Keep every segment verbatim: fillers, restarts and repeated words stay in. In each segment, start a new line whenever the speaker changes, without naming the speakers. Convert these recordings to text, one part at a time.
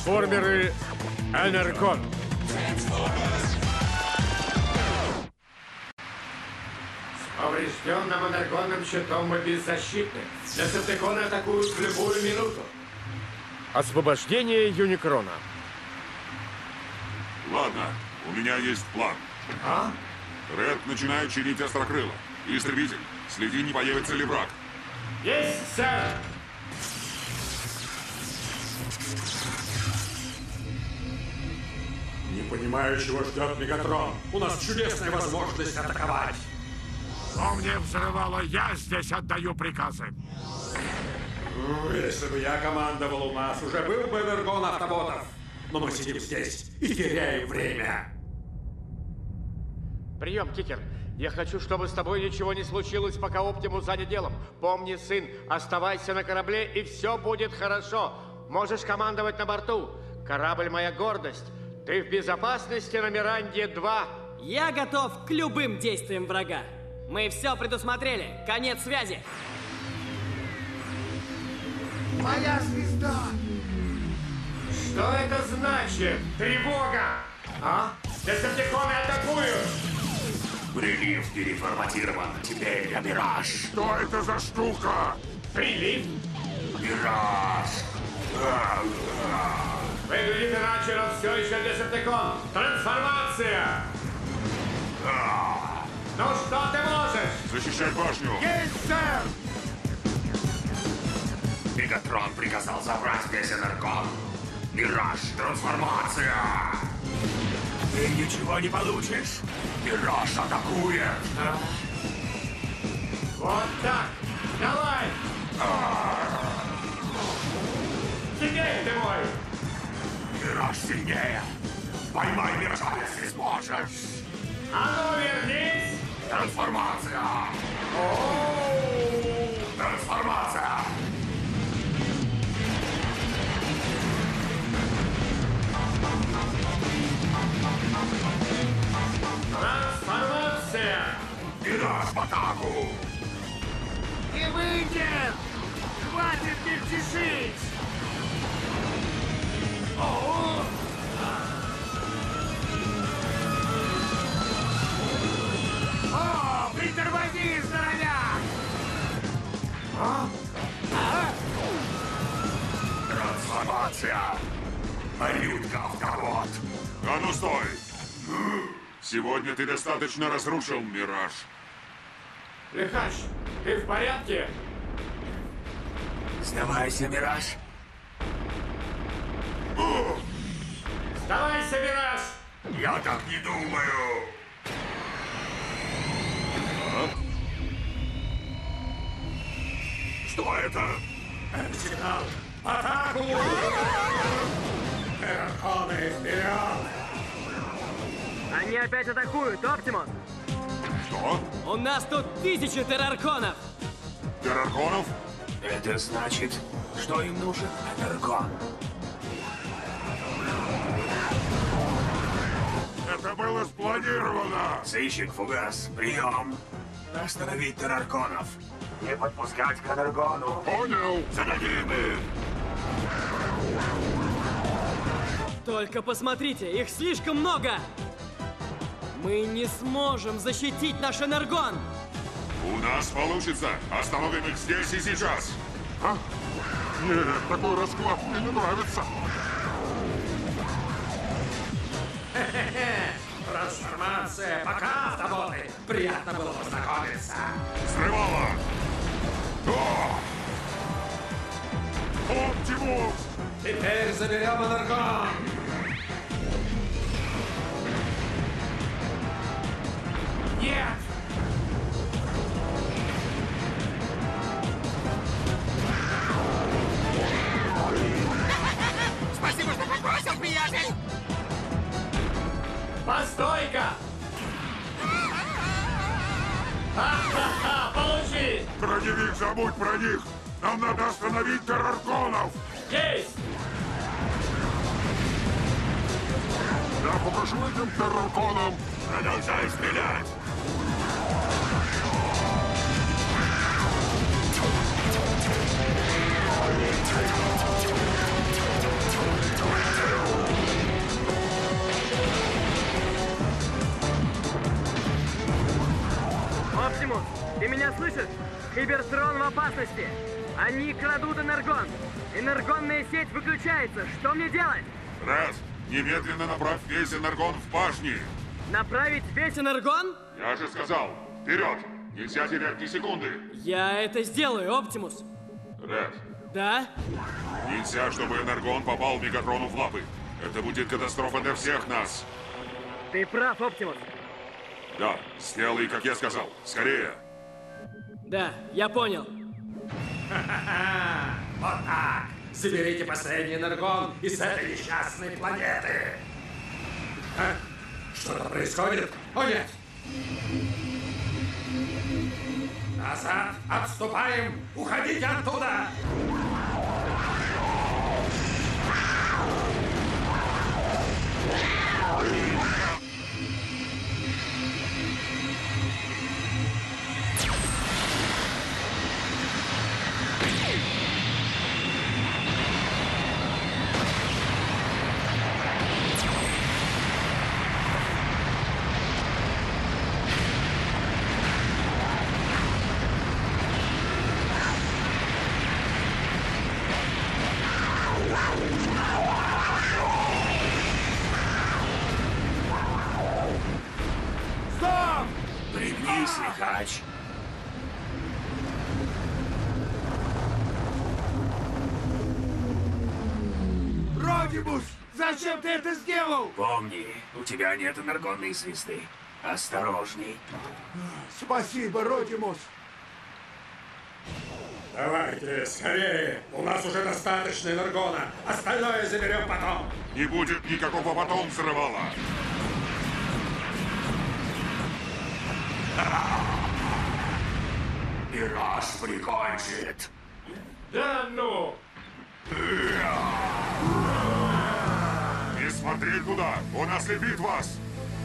Трансформеры Энергон.
С поврежденным энергонным щитом мы беззащитны. Десептиконы атакуют в любую минуту.
Освобождение Юникрона.
Ладно, у меня есть план.
А?
Ред начинает чинить острокрыло. Истребитель, следи, не появится ли враг.
Есть, сэр!
Не понимаю, чего ждет Мегатрон. У нас чудесная возможность атаковать.
Помни, взрывало, я здесь отдаю приказы.
Ну, если бы я командовал, у нас уже был бы энергон автоботов. Но мы сидим здесь и теряем время.
Прием, Кикер. Я хочу, чтобы с тобой ничего не случилось, пока Оптимус занят делом. Помни, сын, оставайся на корабле, и все будет хорошо. Можешь командовать на борту. Корабль — моя гордость. Ты в безопасности на Миранде два.
Я готов к любым действиям врага. Мы все предусмотрели. Конец связи.
Моя звезда!
Что это значит? Тревога! А? Десептиконы атакуют!
Прилив переформатирован. Теперь я Мираж.
Что это за штука?
Прилив?
Мираж.
Выглядит иначе, но все еще Десептикон. Трансформация! Ну что ты можешь?
Защищай башню.
Есть, сэр!
Мегатрон приказал забрать весь энергон. Мираж, трансформация! Ты ничего не получишь. Мираж атакует.
Вот так! Давай! Теперь ты мой!
Мираж сильнее. Поймай Миража, если сможешь.
А ну вернись!
Трансформация! Трансформация!
Трансформация!
Мираж в атаку!
Не выйдет! Хватит мельтешить!
О!
О, притормози, здоровяк!
А?
Трансформация! Малютка автобот!
А ну стой! Сегодня ты достаточно разрушил Мираж.
Лихач, ты в порядке?
Сдавайся, Мираж!
Сдавайся, Мираж!
Я так не думаю! Что это?
Сигнал! Атаку! Энергоны вперед!
Они опять атакуют, Оптимус.
Что?
У нас тут тысячи террарконов.
Террарконов?
Это значит, что им нужен энергон.
Это было спланировано!
Сыщик Фугас, прием! Остановить террарконов! Не подпускать к энергону!
Понял!
Зададим их!
Только посмотрите, их слишком много. Мы не сможем защитить наш энергон.
У нас получится! Остановим их здесь и сейчас!
А? Нет, такой расклад мне не нравится!
Трансформация! Пока, автоботы! Приятно было познакомиться!
Срывало!
Оптимус!
Теперь заберем энергон!
Нет!
Спасибо, что попросил, приятель!
Постой-ка! Ха-ха-ха! Получи!
Броневик, забудь про них! Нам надо остановить террарконов!
Есть!
Я покажу этим террарконам!
Продолжай стрелять!
слышишь? Кибертрон в опасности. Они крадут энергон. Энергонная сеть выключается. Что мне делать?
Ред, немедленно направь весь энергон в башни.
Направить весь энергон?
Я же сказал, вперед! Нельзя терять ни секунды.
Я это сделаю, Оптимус.
Ред,
Да?
нельзя, чтобы энергон попал Мегатрону в лапы. Это будет катастрофа для всех нас.
Ты прав, Оптимус.
Да, сделай, как я сказал. Скорее.
Да, я понял.
Вот так. Заберите последний энергон из этой несчастной планеты. А? Что-то происходит? О, нет! Назад! Отступаем! Уходите оттуда!
Пригнись, лихач.
Родимус, зачем ты это сделал?
Помни, у тебя нет энергонной звезды. Осторожней.
Спасибо, Родимус.
Давайте, скорее! У нас уже достаточно энергона. Остальное заберем потом.
Не будет никакого потом взрывала.
И раз прикончит.
Да ну!
Не смотреть туда! Он ослепит вас!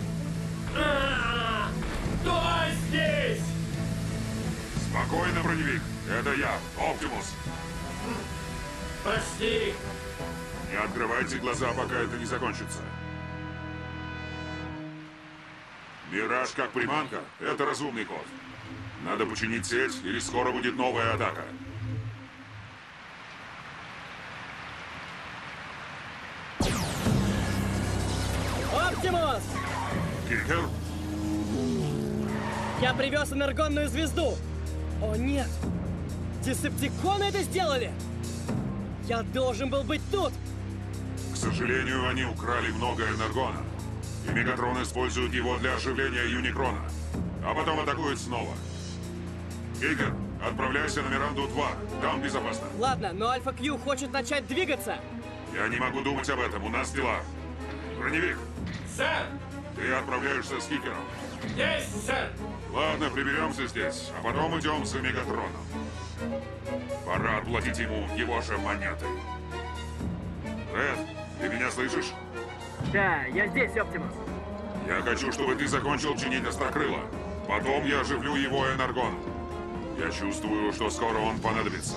Кто здесь?
Спокойно, броневик. Это я, Оптимус.
Прости.
Не открывайте глаза, пока это не закончится. Мираж как приманка — это разумный ход. Надо починить сеть, или скоро будет новая атака.
Оптимус!
Кикер?
Я привез энергонную звезду! О нет! Десептиконы это сделали! Я должен был быть тут!
К сожалению, они украли много энергона. И Мегатрон использует его для оживления Юникрона. А потом атакует снова. Кикер, отправляйся на Миранду два. Там безопасно.
Ладно, но Альфа Кью хочет начать двигаться.
Я не могу думать об этом, у нас дела. Броневик,
Сэр!
ты отправляешься с Кикером.
Есть, сэр!
Ладно, приберемся здесь, а потом идем за Мегатроном. Пора отплатить ему его же монеты. Ред, ты меня слышишь?
Да, я здесь, Оптимус.
Я хочу, чтобы ты закончил чинить Острокрыла. Потом я оживлю его энергон. Я чувствую, что скоро он понадобится.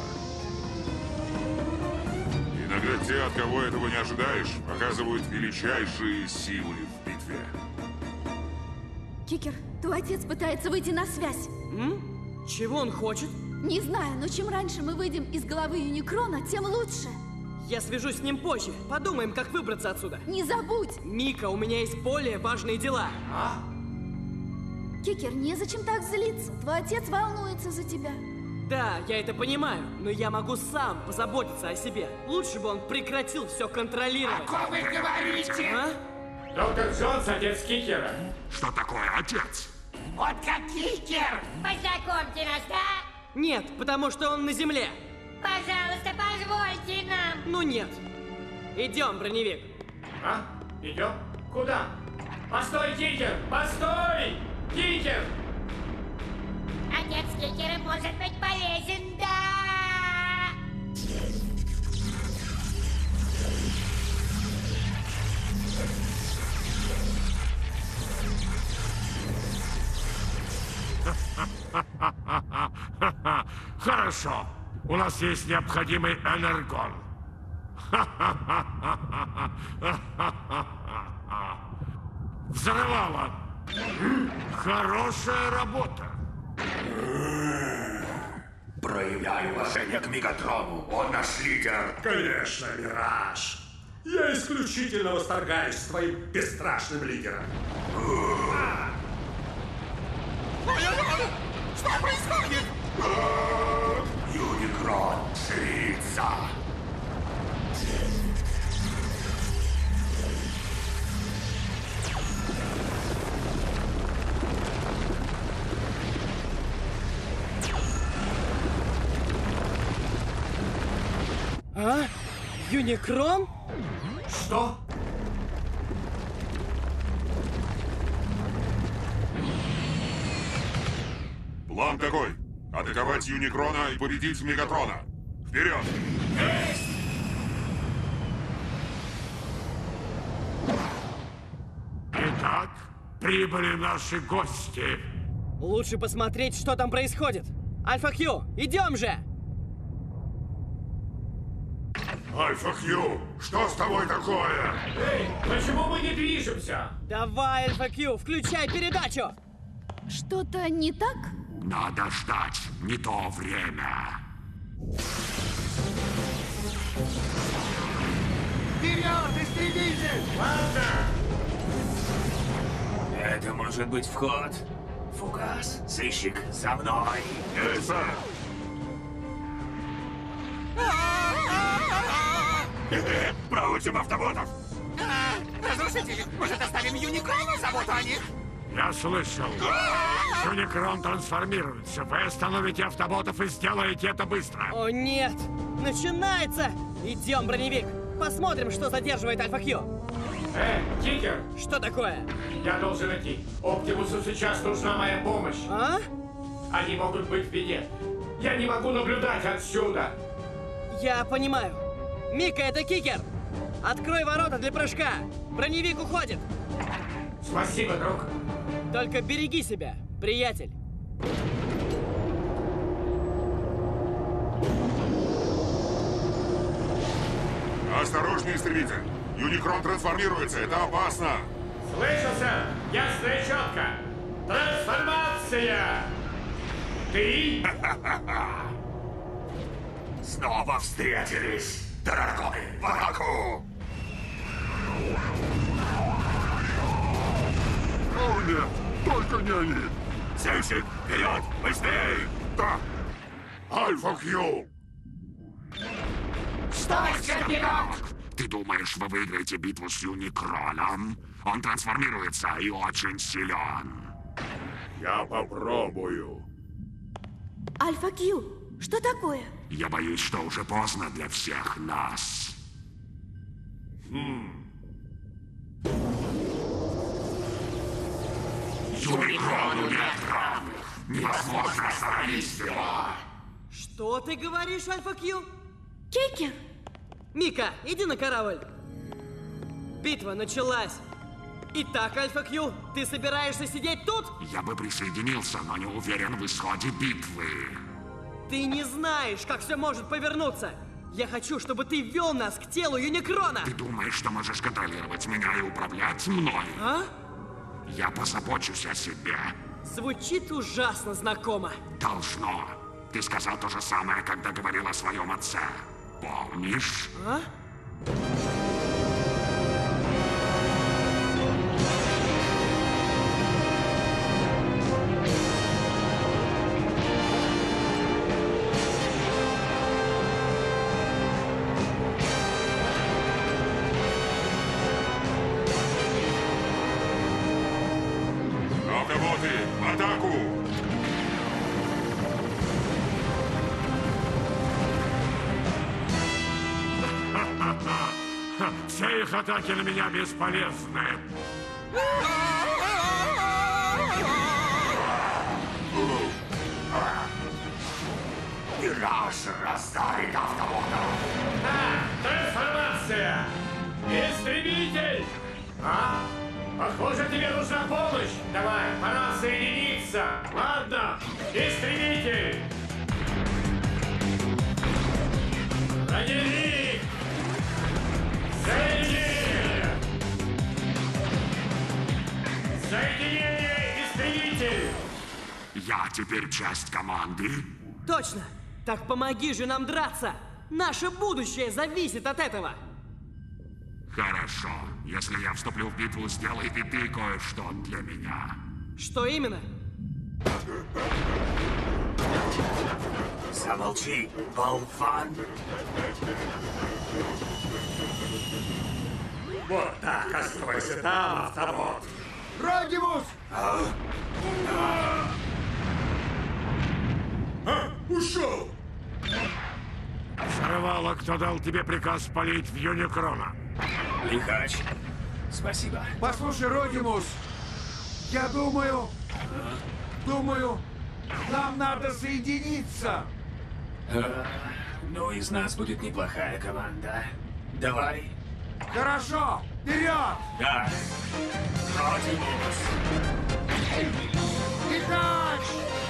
Иногда те, от кого этого не ожидаешь, оказывают величайшие силы в битве.
Кикер, твой отец пытается выйти на связь.
М? Чего он хочет?
Не знаю, но чем раньше мы выйдем из головы Юникрона, тем лучше.
Я свяжусь с ним позже. Подумаем, как выбраться отсюда.
Не забудь!
Мика, у меня есть более важные дела.
Кикер, незачем так злиться. Твой отец волнуется за тебя.
Да, я это понимаю, но я могу сам позаботиться о себе. Лучше бы он прекратил все контролировать.
Что вы говорите?
А?
Доктор Джонс, отец Кикера.
Что такое, отец?
Вот как Кикер!
Познакомьте нас, да?
Нет, потому что он на земле.
Пожалуйста, позвольте нам.
Ну нет. Идем, броневик.
А? Идем? Куда? Постой, Кикер! Постой! Кикер!
Отец Кикера может быть полезен, да!
Хорошо. У нас есть необходимый энергон. Взрывало. Хорошая работа.
Проявляю уважение к Мегатрону. Он наш лидер.
Конечно, Мираж. Я исключительно восторгаюсь твоим бесстрашным лидером.
Ой-ой-ой! Что происходит? Юникрон ширится.
А? Юникрон?
Что?
План такой. Атаковать Юникрона и победить Мегатрона. Вперед!
Итак, прибыли наши гости.
Лучше посмотреть, что там происходит. Альфа Кью, идем же!
Альфа Кью, что с тобой такое?
Эй, почему мы не движемся?
Давай, Альфа Кью, включай передачу!
Что-то не так?
Надо ждать, не то время.
Вперед, истребитель!
Ладно!
Это может быть вход. Фугас, сыщик, за мной.
Эй, сэр!
Проучим автоботов. Разрушители, может, оставим Юникрону заботу о них?
Я слышал. Юникрон трансформируется. Вы остановите автоботов и сделаете это быстро.
О нет! Начинается! Идем, броневик! Посмотрим, что задерживает Альфа Кью.
Эй, Кикер,
Что такое?
я должен идти. Оптимусу сейчас нужна моя помощь.
А?
Они могут быть в беде. Я не могу наблюдать отсюда.
Я понимаю. Мика, это Кикер! Открой ворота для прыжка! Броневик уходит!
Спасибо, друг.
Только береги себя, приятель!
Осторожнее, истребитель! Юникрон трансформируется, это опасно!
Слышался? Ясно и четко. Трансформация! Ты?
Снова встретились. Драконы, в атаку!
О, нет, только не они.
Сыщик, вперед, быстрей!
Да. Альфа Кью.
Стой, Скорпион!
Ты думаешь, вы выиграете битву с Юникроном? Он трансформируется и очень силен.
Я попробую.
Альфа Кью, что такое?
Я боюсь, что уже поздно для всех нас. Юникрону нет равных. Невозможно остановить его.
Что ты говоришь, Альфа Кью?
Кикер!
Мика, иди на корабль! Битва началась! Итак, Альфа Кью, ты собираешься сидеть тут?
Я бы присоединился, но не уверен в исходе битвы.
Ты не знаешь, как все может повернуться! Я хочу, чтобы ты вел нас к телу Юникрона!
Ты думаешь, что можешь контролировать меня и управлять мной?
А?
Я позабочусь о себе.
Звучит ужасно знакомо.
Должно. Ты сказал то же самое, когда говорил о своем отце. Помнишь?
А?
Автоботы, в атаку!
Все их атаки на меня бесполезны.
Мираж раздавит автоботов.
А, трансформация! Истребитель! А? Похоже, тебе нужна помощь. Давай, пора соединиться. Ладно, истребитель! Броневик! Соединение! Соединение, истребитель!
Я теперь часть команды.
Точно! Так помоги же нам драться! Наше будущее зависит от этого!
Хорошо. Если я вступлю в битву, сделай и ты кое-что для меня.
Что именно?
Замолчи, болван.
Вот так, оставайся там, автобот.
Родимус!
А? Ушел!
Сорвало, кто дал тебе приказ палить в Юникрона?
Лихач, спасибо.
Послушай, Родимус, я думаю, думаю, нам надо соединиться.
А, ну, из нас будет неплохая команда. Давай.
Хорошо, вперед!
Да. Родимус.
Лихач!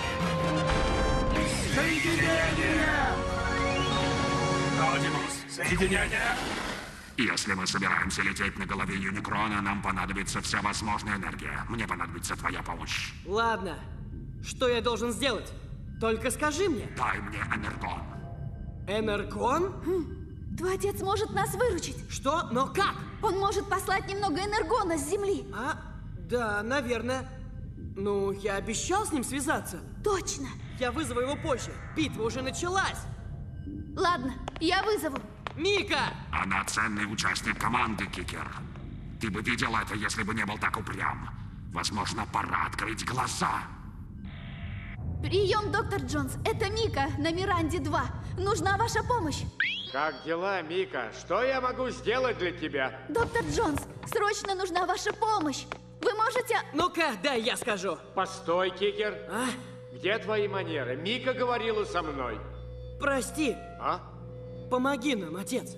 Соединение!
Родимус, соединение.
Если мы собираемся лететь на голове Юникрона, нам понадобится вся возможная энергия. Мне понадобится твоя помощь.
Ладно. Что я должен сделать? Только скажи мне.
Дай мне энергон.
Энергон?
Хм, твой отец может нас выручить.
Что? Но как?
Он может послать немного энергона с Земли.
А? Да, наверное. Ну, я обещал с ним связаться.
Точно.
Я вызову его позже. Битва уже началась.
Ладно, я вызову.
Мика!
Она ценный участник команды, Кикер. Ты бы видел это, если бы не был так упрям. Возможно, пора открыть глаза.
Прием, доктор Джонс. Это Мика на Миранде два. Нужна ваша помощь.
Как дела, Мика? Что я могу сделать для тебя?
Доктор Джонс, срочно нужна ваша помощь. Вы можете...
Ну-ка, дай я скажу.
Постой, Кикер.
А?
Где твои манеры? Мика говорила со мной.
Прости.
А?
Помоги нам, отец.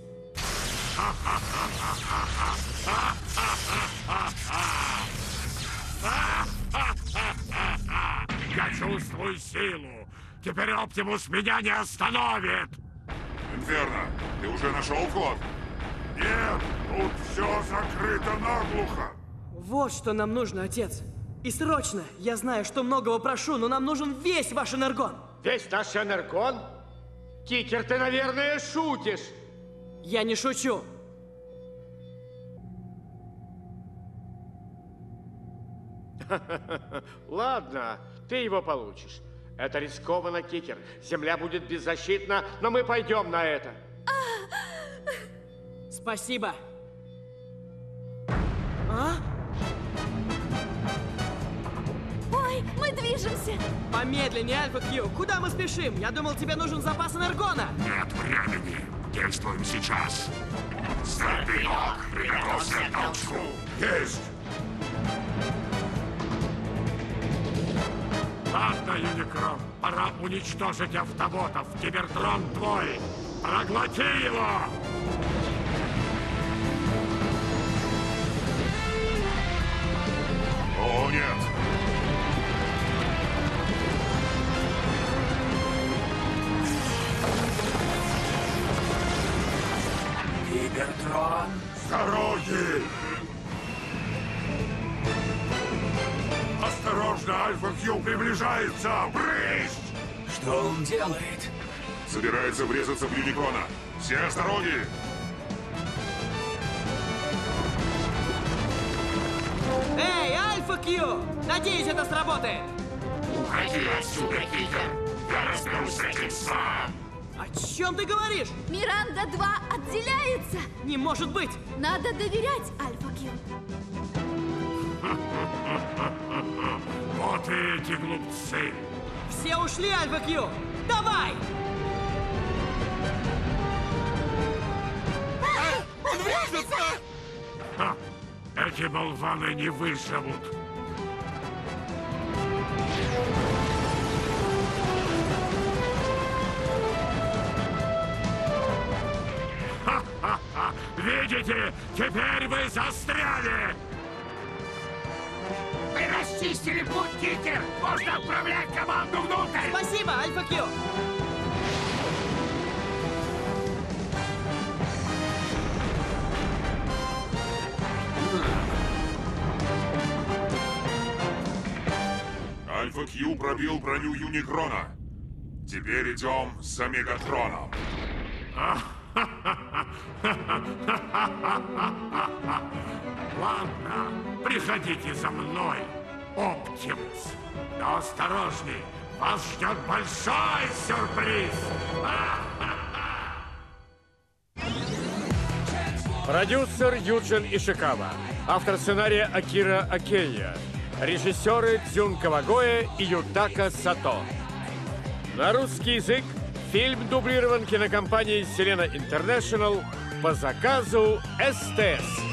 Я чувствую силу. Теперь Оптимус меня не остановит.
Инферно, ты уже нашел вход?
Нет, тут все закрыто наглухо.
Вот что нам нужно, отец. И срочно. Я знаю, что многого прошу, но нам нужен весь ваш энергон.
Весь наш энергон? Кикер, ты, наверное, шутишь.
Я не шучу.
Ладно, ты его получишь. Это рискованно, Кикер. Земля будет беззащитна, но мы пойдем на это.
Спасибо. А?
Ой, мы движемся.
Помедленнее, Альфа Кью. Куда мы спешим? Я думал, тебе нужен запас энергона.
Нет времени. Действуем сейчас. Стропилок, приготовься к толчку. Есть! Ладно, Юникрон, пора уничтожить автоботов. Кибертрон твой. Проглоти его!
О, нет!
Кибертрон.
С дороги! Осторожно, Альфа Кью приближается! Брысь!
Что он делает?
Собирается врезаться в Юникрона. Все с дороги!
Эй, Альфа Кью! Надеюсь, это сработает.
Уходи отсюда, Кикер! Я разберусь с этим сам!
О чем ты говоришь?
Миранда два отделяется.
Не может быть!
Надо доверять Альфа Кью.
Вот и эти глупцы!
Все ушли, Альфа Кью! Давай!
Он врежется!
Ха! Эти болваны не выживут! Ха-ха-ха! Видите? Теперь вы застряли!
Вы расчистили путь, Кикер! Можно отправлять команду внутрь!
Спасибо, Альфа Кью!
Альфа Кью пробил броню Юникрона. Теперь идем за Мегатроном.
Ладно, приходите за мной, Оптимус. Но осторожней, вас ждет большой сюрприз.
Продюсер Юджин Ишикава. Автор сценария Акира Акея. Режиссеры Дзюн Кавагоэ и Ютака Сато. На русский язык фильм дублирован кинокомпанией Селена Интернешнл по заказу СТС.